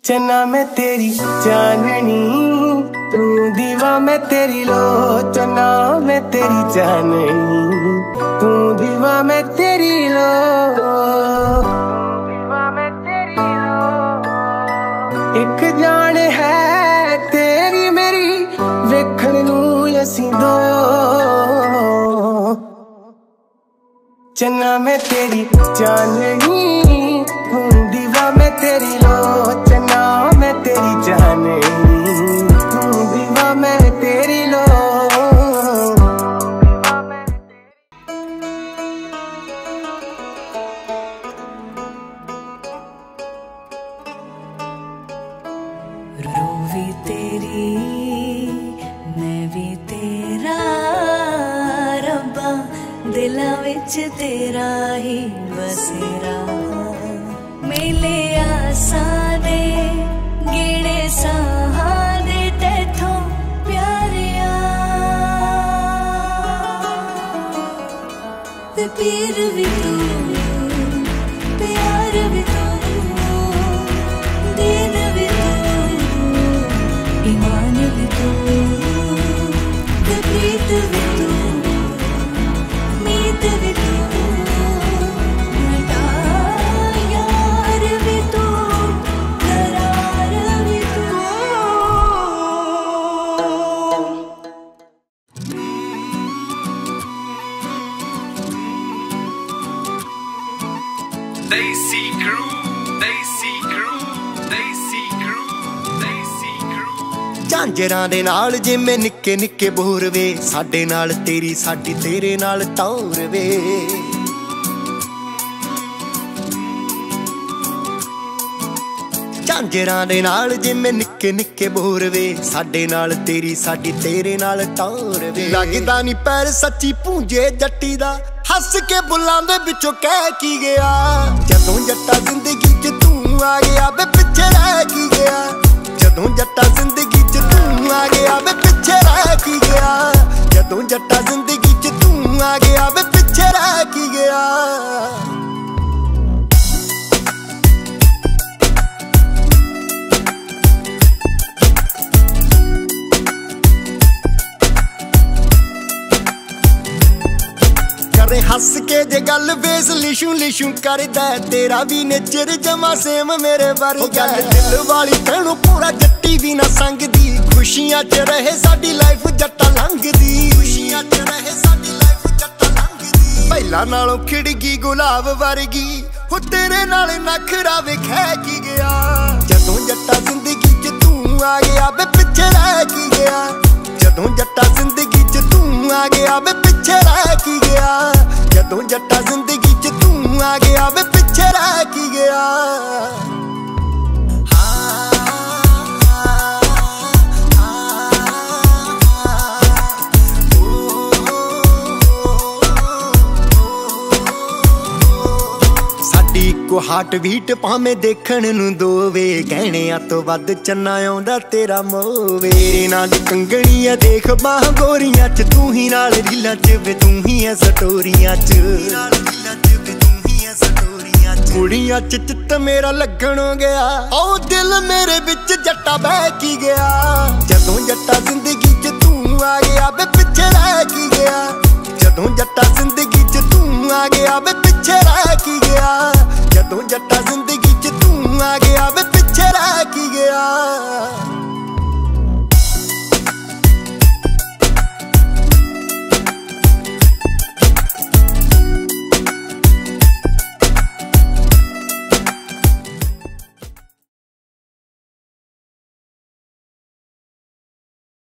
चन्ना मैं तेरी जाननी, तू दीवा मैं तेरी लो। चन्ना मैं तेरी जाननी, तू दीवा मैं तेरी लो। एक जान है तेरी मेरी वेखण नू असीं दो। चन्ना मैं तेरी जाननी, तू दीवा मैं तेरी लो। चन्ना मैं तेरी जाननी, तू दीवा मैं तेरी लो। रूह भी तेरी मैं भी तेरा, रब्बा दिलां विच तेरा ही बसेरा। मेले आसां दे गेड़े साहां दे तैथों प्यारिया, ते पीर भी तू प्यार भी तू, दीन भी तू ईमान भी तू, ते प्रीत भी तू मीत भी तू, यार भी तू करार भी तू। Desi Crew, Desi Crew, Desi Crew, Desi Crew। झांजरां दे नाल जिवें निक्के निक्के बोर वे, साडे नाल तेरी साडी तेरे नाल टौर वे। झांजरां दे नाल जिवें निक्के निक्के बोर वे, साडे नाल तेरी साडी तेरे नाल टौर वे। लगदा नी पैर सच्ची पूंजे जट्टी दा, हस के बुलां दे विचों कह की गया। जदों जट्टा जिंदगी च तू आ गया वे पिछे रह की गया। जदों जट्टा जिंदगी च तू आ गया वे पिछे रह की गया। जदों जट्टा जिंदगी च तू आ गया वे पिछे रह की गया। हस के जे गल वेस लिशू लिशू करदा, तेरा भी नेचर जमा सेम मेरे वर्गा। दिल वाली तैनू पूरा जट्टी भी ना संगदी, खुशियां च रहे साडी लाइफ जट्टा लंघदी। खुशियां च रहे साडी लाइफ जट्टा लंघदी। पहला नालों खिड़गी गुलाब वर्गी, हो तेरे नाल नखरा वेखै की गया। जदों जट्टा जिंदगी च तू आ गया वे पिछे रह की गया। जदों जट्टा जिंदगी च तू आ गया वे पिछे रह की गया। जदों जट्टा जिंदगी च तू आ गया वे पिछे रह की गया। साडी इक्को हार्ट बीट भावें देखण नूं दोवे, गहणियां तो वध चन्ना आउंदा तेरा मोवे। तेरे नाल कंगणी आ देख बाह गोरियां च, तू ही नाल रीलां च वे तू ही है स्टोरियां च। कुड़ियां च चित्त मेरा लगण हो गया, ओ दिल मेरे विच जट्टा बह की गया। जदों जट्टा जिंदगी च तू आ गया वे पिछे रह की गया। जदों जट्टा जिंदगी च तू आ गया वे पिछे रह की गया। जदों जट्टा जिंदगी च तू आ गया वे पिछे रह की गया।